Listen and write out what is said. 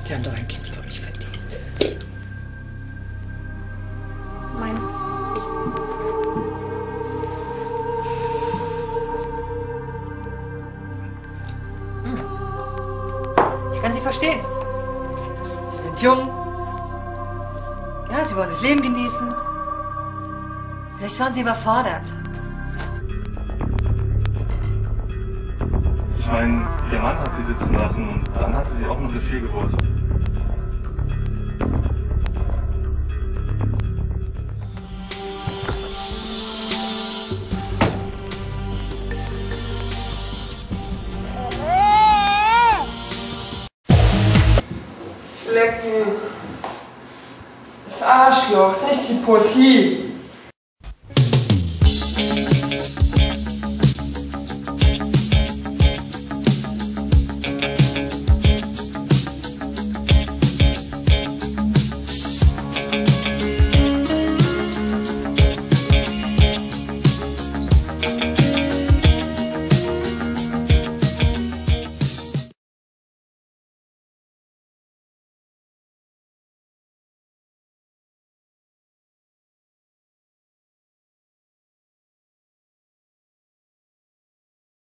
Sie haben doch ein Kind für mich verdient. Mein... Ich kann Sie verstehen. Sie sind jung. Ja, Sie wollen das Leben genießen. Vielleicht waren Sie überfordert. Ich meine, ihr Mann hat sie sitzen lassen und dann hatte sie auch noch eine Fehlgeburt. Lecken. Das Arschloch, nicht die Pussy.